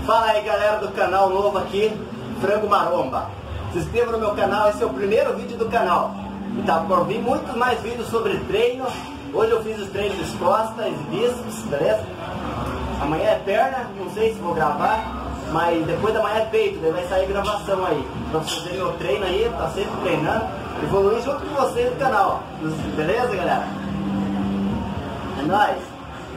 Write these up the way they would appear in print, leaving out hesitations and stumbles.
Fala aí galera do canal novo aqui, Frango Maromba. Se inscreva no meu canal, esse é o primeiro vídeo do canal. E tá por vir muitos mais vídeos sobre treino. Hoje eu fiz os treinos de costas e bíceps, beleza? Amanhã é perna, não sei se vou gravar, mas depois da manhã é peito, daí vai sair gravação aí. Pra vocês verem meu treino aí, tá sempre treinando, evoluir junto com vocês no canal. Beleza galera? É nóis!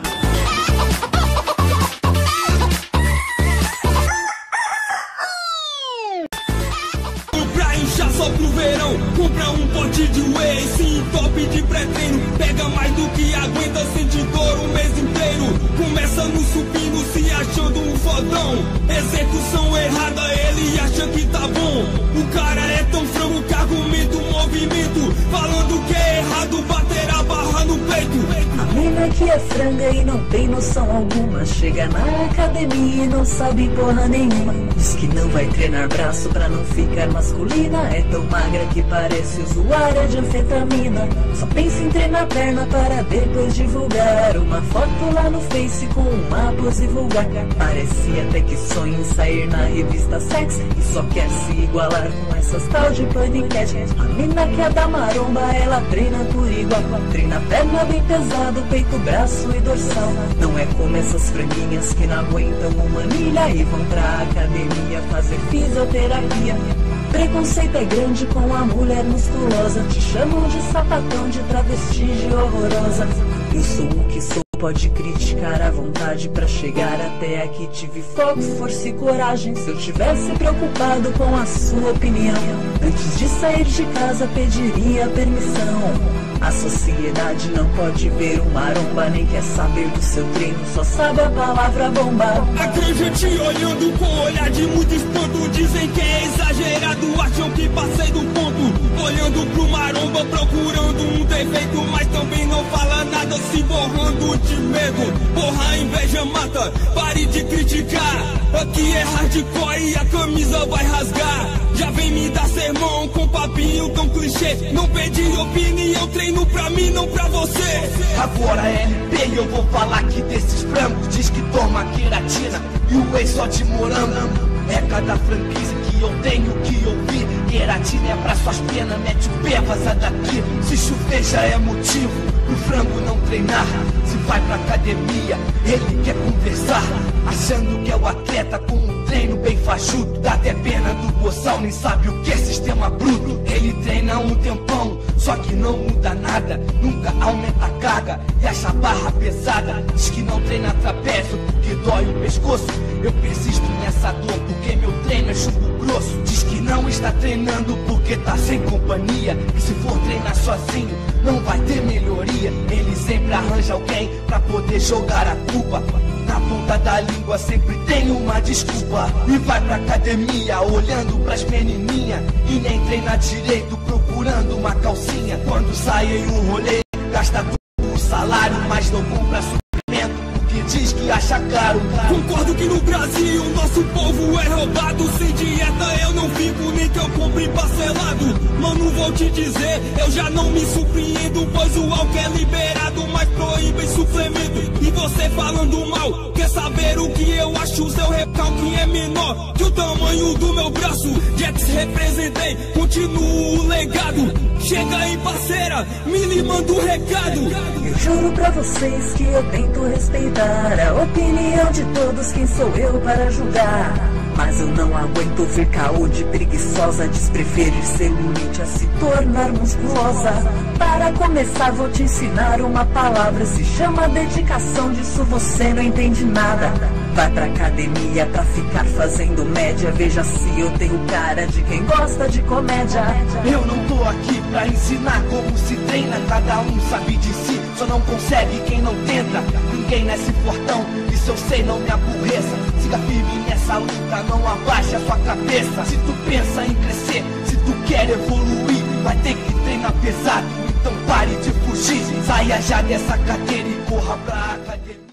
Já só pro verão, compra um pote de whey, sim, top de pré-treino. Pega mais do que aguenta, sente dor o mês inteiro. Começa no supino, se achando um fodão. Execução errada, ele acha que tá bom. O cara é tão frango que argumenta o movimento, falando que é errado bater a barra no peito. A mina que é franga e não tem noção alguma, chega na academia e não sabe porra nenhuma. Diz que não vai treinar braço pra não ficar masculina, é tão magra que parece usuária de anfetamina. Só pensa em treinar perna para depois divulgar uma foto lá no Face com uma pose vulgar. Parecia até que sonha em sair na revista Sex e só quer se igualar com essas tal de paniquete. A mina que é da maromba, ela treina por igual. Treina perna bem pesado, peito, braço e dorsal. Não é como essas franguinhas que não aguentam uma milha e vão pra academia fazer fisioterapia. Preconceito é grande com a mulher musculosa, te chamam de sapatão, de travesti, de horrorosa. Eu sou o que sou, pode criticar à vontade. Pra chegar até aqui tive foco, força e coragem. Se eu tivesse preocupado com a sua opinião, antes de sair de casa pediria permissão. A sociedade não pode ver um maromba, nem quer saber do seu treino, só sabe a palavra bomba. A te olhando com olhar de muito espanto, dizem que é exagerado, acham que passei do ponto. Olhando pro maromba procurando um defeito, mas também não fala nada, se borrando de medo. Porra, a inveja mata, pare de criticar. Aqui é hardcore e a camisa vai rasgar. Já vem me dar sermão com papinho tão clichê. Não pedi opinião, treino pra mim, não pra você. Agora LP e eu vou falar aqui desses frangos. Diz que toma queratina e o whey só de morango. É cada franquia que eu tenho que ouvir. Queratina é pra suas penas, mete o pé, vaza daqui. Se chover já é motivo pro frango não treinar. Se vai pra academia, ele quer conversar, achando que é o atleta com um treino bem fajuto. Dá até pena do boçal, nem sabe o que é sistema bruto. Ele treina um tempão, só que não muda nada, nunca aumenta a carga e acha a barra pesada. Diz que não treina trapézio porque dói o pescoço. Eu persisto nessa dor porque meu treino é chumbo grosso. Diz que não está treinando porque tá sem companhia, e se for treinar sozinho não vai ter melhoria. Ele sempre arranja alguém pra poder jogar a culpa. Na ponta da língua sempre tem uma desculpa. E vai pra academia olhando pras menininhas e nem treina direito procurando uma calcinha. Quando sai em um rolê gasta todo o salário, mas não compra suplemento porque diz que acha caro. Concordo que no Brasil o nosso povo é roubado. Sem dieta eu não fico nem que eu compre parcelado. Mano, vou te dizer, eu já não me surpreendo, pois o álcool é liberado, mas proíbem suplemento. E você falando mal, quer saber o que eu acho? Seu recalque é menor que o tamanho do meu braço. Jax representei, continuo o legado. Chega aí parceira, me manda um recado. Eu juro pra vocês que eu tento respeitar a opinião de todos, quem sou eu para julgar? Mas eu não aguento ver caô de preguiçosa, despreferir celulite a se tornar musculosa. Para começar vou te ensinar uma palavra, se chama dedicação, disso você não entende nada. Vai pra academia pra ficar fazendo média, veja se eu tenho cara de quem gosta de comédia. Eu não tô aqui pra ensinar como se treina, cada um sabe de si, só não consegue quem não tenta. Ninguém nasce fortão, isso eu sei, não me aborreça. Siga firme nessa luta, não abaixe a sua cabeça. Se tu pensa em crescer, se tu quer evoluir, vai ter que treinar pesado. Então pare de fugir, saia já dessa cadeira e corra pra academia.